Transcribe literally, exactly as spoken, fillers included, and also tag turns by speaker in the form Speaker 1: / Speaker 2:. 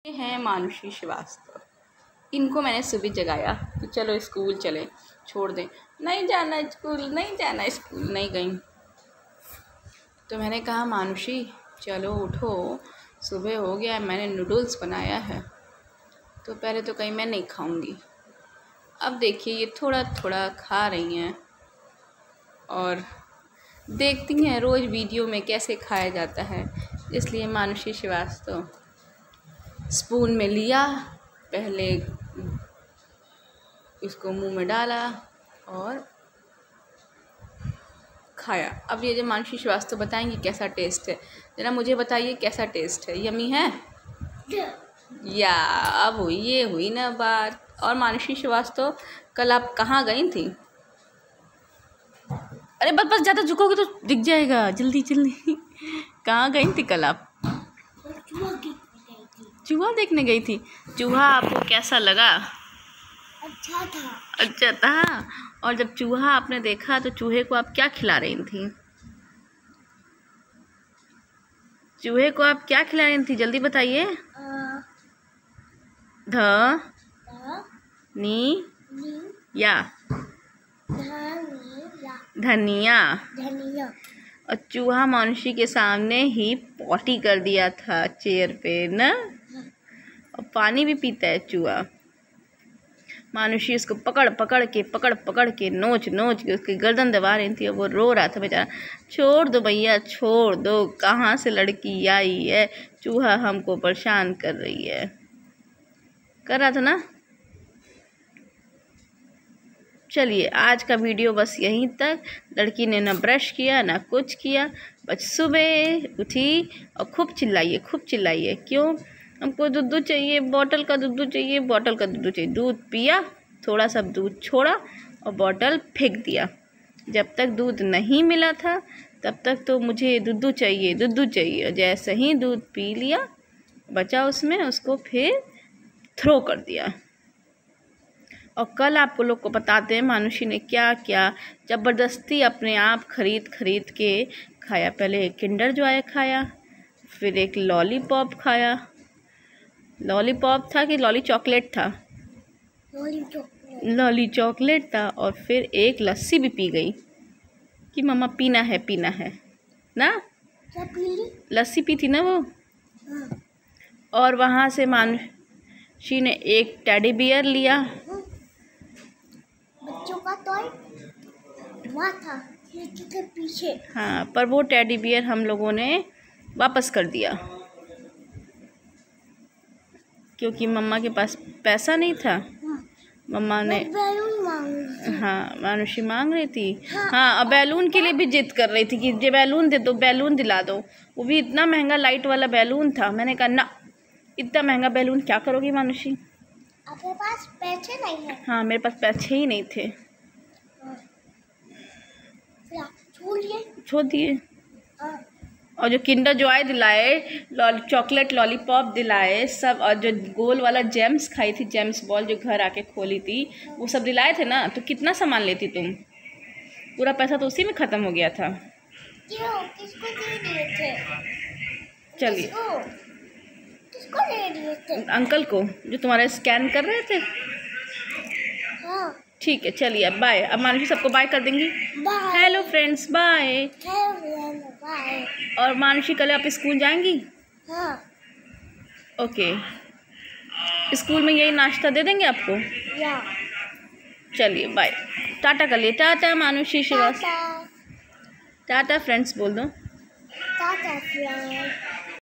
Speaker 1: हैं मानुषी श्रीवास्तव। इनको मैंने सुबह जगाया कि चलो स्कूल चले, छोड़ दें। नहीं जाना स्कूल, नहीं जाना स्कूल, नहीं गई। तो मैंने कहा मानुषी चलो उठो, सुबह हो गया, मैंने नूडल्स बनाया है। तो पहले तो कहीं मैं नहीं खाऊंगी। अब देखिए ये थोड़ा थोड़ा खा रही हैं और देखती हैं रोज़ वीडियो में कैसे खाया जाता है। इसलिए मानुषी श्रीवास्तव स्पून में लिया, पहले इसको मुंह में डाला और खाया। अब ये जो मानुषी श्रीवास्तव बताएंगी कैसा टेस्ट है, जरा मुझे बताइए कैसा टेस्ट है। यमी है या? अब हुई ये हुई ना बात। और मानुषी श्रीवास्तव कल आप कहाँ गई थी? अरे बस बस ज़्यादा झुकोगे तो दिख जाएगा, जल्दी जल्दी। कहाँ गई थी कल आप? चूहा देखने गई थी। चूहा आपको कैसा लगा?
Speaker 2: अच्छा था।
Speaker 1: अच्छा था। और जब चूहा आपने देखा तो चूहे को आप क्या खिला रही थी? चूहे को आप क्या खिला रही थी, जल्दी बताइए। ध नी या धनिया।
Speaker 2: धनिया।
Speaker 1: और चूहा मानुषी के सामने ही पॉटी कर दिया था चेयर पे ना। और पानी भी पीता है चूहा। मानुषी उसको पकड़ पकड़ के पकड़ पकड़ के नोच नोच के उसकी गर्दन दबा रही थी और वो रो रहा था बेचारा। छोड़ दो भैया छोड़ दो, कहाँ से लड़की आई है, चूहा हमको परेशान कर रही है, कर रहा था ना। चलिए आज का वीडियो बस यहीं तक। लड़की ने ना ब्रश किया ना कुछ किया, बस सुबह उठी और खूब चिल्लाइए खूब चिल्लाइए। क्यों? हमको दूध चाहिए, बॉटल का दूध चाहिए, बॉटल का दूध चाहिए। दूध पिया, थोड़ा सा दूध छोड़ा और बॉटल फेंक दिया। जब तक दूध नहीं मिला था तब तक तो मुझे दूध चाहिए दूध चाहिए। जैसे ही दूध पी लिया बचा उसमें, उसको फिर थ्रो कर दिया। और कल आपको लोग को बताते हैं मानुषी ने क्या क्या ज़बरदस्ती अपने आप खरीद खरीद के खाया। पहले एक किंडर जॉय खाया, फिर एक लॉलीपॉप खाया। लॉलीपॉप था कि लॉली चॉकलेट था?
Speaker 2: Lolly chocolate.
Speaker 1: लॉली चॉकलेट था। और फिर एक लस्सी भी पी गई कि मम्मा पीना है पीना है ना।
Speaker 2: क्या पी ली?
Speaker 1: लस्सी पी थी ना वो।
Speaker 2: हाँ।
Speaker 1: और वहाँ से मानुषी ने एक टेडी बियर लिया।
Speaker 2: बच्चों का टॉय वहाँ था खिड़की के पीछे।
Speaker 1: हाँ, पर वो टेडी बियर हम लोगों ने वापस कर दिया क्योंकि मम्मा के पास पैसा नहीं था।
Speaker 2: हाँ।
Speaker 1: मम्मा ने
Speaker 2: बैलून मांग रही थी।
Speaker 1: हाँ मानुषी मांग रही थी।
Speaker 2: हाँ,
Speaker 1: हाँ, और बैलून के लिए भी जिद कर रही थी कि ये बैलून दे दो, बैलून दिला दो। वो भी इतना महंगा लाइट वाला बैलून था। मैंने कहा ना, इतना महंगा बैलून क्या करोगी मानुषी?
Speaker 2: आपके पास पैसे नहीं है?
Speaker 1: हाँ मेरे पास पैसे ही नहीं थे।
Speaker 2: छोड़ दिए
Speaker 1: छोड़ दिए।
Speaker 2: हाँ।
Speaker 1: और जो किंडर जॉय दिलाए, लॉली चॉकलेट लॉलीपॉप दिलाए सब, और जो गोल वाला जेम्स खाई थी, जेम्स बॉल जो घर आके खोली थी, वो सब दिलाए थे ना। तो कितना सामान लेती तुम? पूरा पैसा तो उसी में ख़त्म हो गया था।
Speaker 2: क्यों? किसको दे दिए थे?
Speaker 1: चलिए
Speaker 2: किसको? किसको दे दिए थे?
Speaker 1: अंकल को, जो तुम्हारे स्कैन कर रहे थे।
Speaker 2: हाँ।
Speaker 1: ठीक है चलिए अब बाय। अब मानुषी सबको बाय कर देंगी।
Speaker 2: Bye.
Speaker 1: Hello friends bye.
Speaker 2: Hello bye.
Speaker 1: और मानुषी कल आप स्कूल जाएंगी?
Speaker 2: हाँ।
Speaker 1: ओके, स्कूल में यही नाश्ता दे देंगे आपको?
Speaker 2: या।
Speaker 1: चलिए बाय, टाटा कर लिए। Tata Manushi Shrivastava.
Speaker 2: Tata.
Speaker 1: Tata friends बोल दो।
Speaker 2: Tata friends.